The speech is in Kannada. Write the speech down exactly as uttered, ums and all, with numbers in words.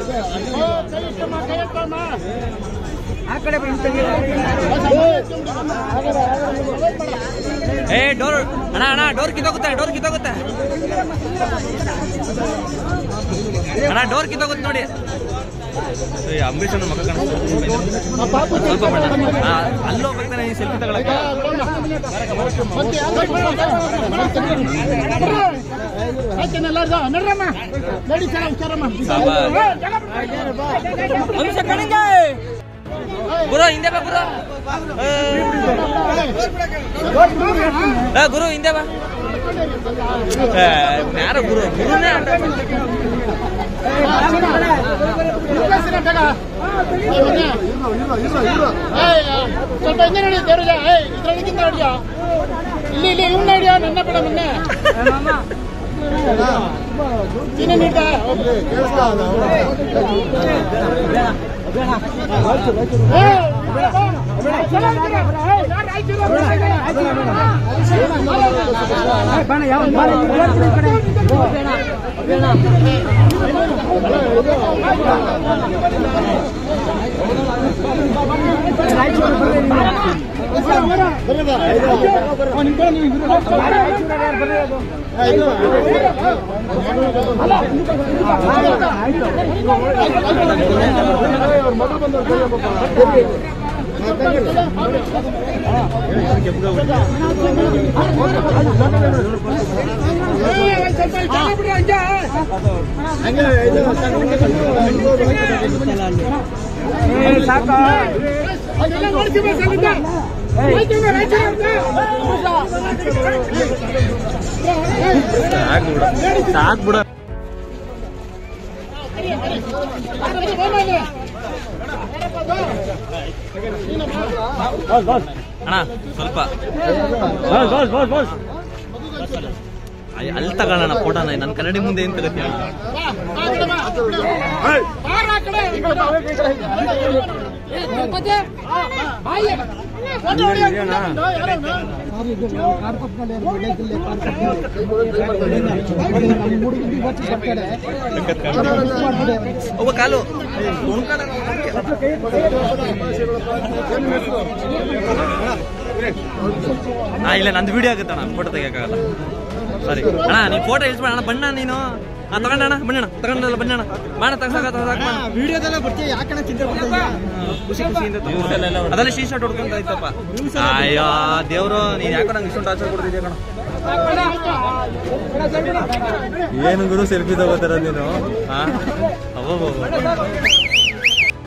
ಏ ಡೋರ್ ಅಣ್ಣ ಅಣ್ಣ ಡೋರ್ ಕಿತ್ತೋಗುತ್ತೆ ಡೋರ್ ಕಿತ್ತೋಗುತ್ತೆ ಅಣ್ಣ ಡೋರ್ ಕಿತ್ತೋಗುತ್ತೆ ನೋಡಿ. ಅಂಬರೀಷ್ ಅವ್ರ ಮಗ ಸ್ವಲ್ಪ ಅಲ್ಲಿ ಹೋಗ್ಬೇಕಾನೆ ಈ ಸೆಲ್ಫಿ ತಗೊಳಕ್ಕೆ. ಗುರು ಹಿಂದೆ ಬಾ ಗುರು ಗುರು ಹಿಂದೆ ಬಾ ಯಾರ ಗುರು ಗುರುನೇ ಸ್ವಲ್ಪ ಹಿಂದೆ ನೋಡಿ ದೇವ್ರಜ ಇದ್ರೊಳಗಿಂದ ನೋಡಿಯಾ ಇಲ್ಲಿ ಇಲ್ಲಿ ಇವ್ನ ನೋಡಿಯಾ ನನ್ನ ಬೇಡ ಮೊನ್ನೆ ಚಿನ್ನ ನೀಡ ಸಾಕ್ ಬಿಡ ಅಣ್ಣ ಸ್ವಲ್ಪ ಅಲ್ಲಿ ತಗೋಣ ಫೋಟೋನ ನನ್ನ ಕನ್ನಡಿ ಮುಂದೆ ಏನ್ ತಗತ್ತಿ ಒಬ್ಬ ಕಾಲು ಹಾ ಇಲ್ಲ ನಂದು ವಿಡಿಯೋ ಆಗುತ್ತಣ್ಣ ಫೋಟೋ ತೆಗಿಯಕ್ಕಾಗಲ್ಲ ಸರಿ ಅಣ್ಣ ನೀ ಫೋಟೋ ಇಳಿಸ್ಬೇಡ ಅಣ್ಣ ಬಣ್ಣ ನೀನು ಹಾ ತಗೊಂಡಣ್ಣ ಬಣ್ಣಣ್ಣ ತಗೊಂಡಲ್ಲ ಬಣ್ಣಣ್ಣ ಮಾಡ ತಗಸಾಕ ವಿಡಿಯೋದೆಲ್ಲ ಬರ್ತೀವಿ ಯಾಕಣ್ಣ ಚಿಂತೆ ಖುಷಿ ಖುಷಿಯಿಂದ ಅದೆಲ್ಲ ಶೀ ಶಾಟ್ ಹೊಡ್ಕೊಂತ ಆಯ್ತಪ್ಪ. ಅಯ್ಯೋ ದೇವ್ರು ನೀನ್ ಯಾಕೋ ನಂಗೆ ಇಷ್ಟೊಂದು ಟಾರ್ಚರ್ ಕೊಡ್ತಿದ್ಯಾ ಕಣ. ಏನು ಗುರು ಸೆಲ್ಫಿ ತಗೋತಾರ ನೀನು ಹಾ.